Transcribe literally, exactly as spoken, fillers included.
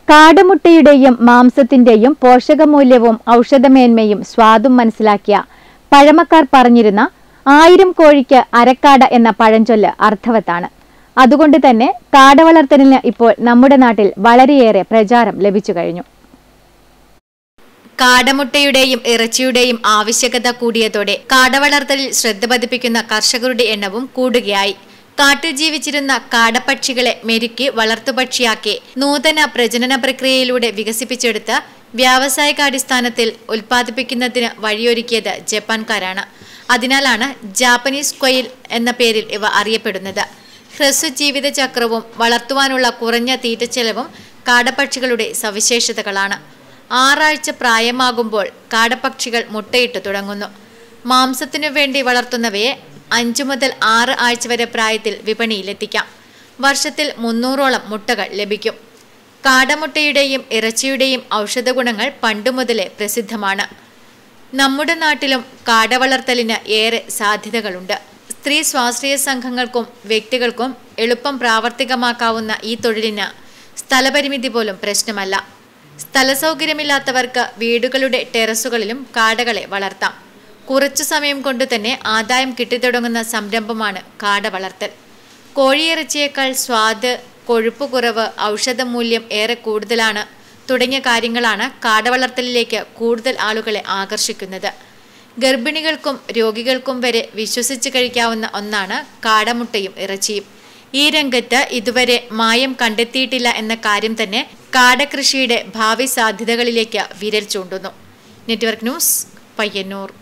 കാടമുട്ടയുടെയും മാംസത്തിന്റെയും പോഷകമൂല്യവും ഔഷധമേന്മയും സ്വാദും മനസ്സിലാക്കിയ പഴമക്കാർ പറഞ്ഞിരുന്ന ആയിരം കോഴിക്ക് അരക്കാട എന്ന പഴഞ്ചൊല്ല് അർത്ഥവത്താണ്. അതുകൊണ്ട് തന്നെ കാടവളർത്തലിന് ഇപ്പോൾ നമ്മുടെ നാട്ടിൽ വളരെയേറെ പ്രചാരം ലഭിച്ചു കഴിഞ്ഞു. കാടമുട്ടയുടെയും ഇറച്ചിയുടെയും ആവശ്യകത കൂടിയതോടെ കാടവളർത്തലിൽ ശ്രദ്ധ പതിപ്പിക്കുന്ന കർഷകരുടെ എണ്ണവും കൂടുകയായി. കാട്ടിൽ ജീവിച്ചിരുന്ന കാടപ്പക്ഷികളെ മെരുക്കി വളർത്തുപക്ഷിയാക്കി നൂതന പ്രജനന പ്രക്രിയയിലൂടെ വികസിപ്പിച്ചെടുത്ത് വ്യാവസായികാടിസ്ഥാനത്തിൽ ഉൽപ്പാദിപ്പിക്കുന്നതിന് വഴിയൊരുക്കിയത് ജപ്പാൻകാരാണ്. അതിനാലാണ് ജാപ്പനീസ് ക്വയിൽ എന്ന പേരിൽ ഇവ അറിയപ്പെടുന്നത്. ഹ്രസ്വ ജീവിതചക്രവും വളർത്തുവാനുള്ള കുറഞ്ഞ തീറ്റച്ചെലവും കാടപ്പക്ഷികളുടെ സവിശേഷതകളാണ്. ആറാഴ്ച പ്രായമാകുമ്പോൾ കാടപ്പക്ഷികൾ മുട്ടയിട്ട് തുടങ്ങുന്നു. മാംസത്തിനു വേണ്ടി വളർത്തുന്നവയെ അഞ്ചു മുതൽ ആറ് ആഴ്ച വരെ പ്രായത്തിൽ വിപണിയിലെത്തിക്കാം. വർഷത്തിൽ മുന്നൂറോളം മുട്ടകൾ ലഭിക്കും. കാടമുട്ടയുടെയും ഇറച്ചിയുടെയും ഔഷധ ഗുണങ്ങൾ പണ്ടുമുതലേ പ്രസിദ്ധമാണ്. നമ്മുടെ നാട്ടിലും കാടവളർത്തലിന് ഏറെ സാധ്യതകളുണ്ട്. സ്ത്രീ സ്വാശ്രയ സംഘങ്ങൾക്കും വ്യക്തികൾക്കും എളുപ്പം പ്രാവർത്തികമാക്കാവുന്ന ഈ തൊഴിലിന് സ്ഥലപരിമിതി പോലും പ്രശ്നമല്ല. സ്ഥലസൗകര്യമില്ലാത്തവർക്ക് വീടുകളുടെ ടെറസുകളിലും കാടകളെ വളർത്താം. കുറച്ചു സമയം കൊണ്ട് തന്നെ ആദായം കിട്ടിത്തുടങ്ങുന്ന സംരംഭമാണ് കാടവളർത്തൽ. കോഴിയിറച്ചിയേക്കാൾ സ്വാദ്, കൊഴുപ്പ് കുറവ്, ഔഷധമൂല്യം ഏറെ കൂടുതലാണ് തുടങ്ങിയ കാര്യങ്ങളാണ് കാടവളർത്തലിലേക്ക് കൂടുതൽ ആളുകളെ ആകർഷിക്കുന്നത്. ഗർഭിണികൾക്കും രോഗികൾക്കും വരെ വിശ്വസിച്ച് കഴിക്കാവുന്ന ഒന്നാണ് കാടമുട്ടയും ഇറച്ചിയും. ഈ രംഗത്ത് ഇതുവരെ മായം കണ്ടെത്തിയിട്ടില്ല എന്ന കാര്യം തന്നെ കാടകൃഷിയുടെ ഭാവി സാധ്യതകളിലേക്ക് വിരൽ ചൂണ്ടുന്നു. Network news, Payyanur.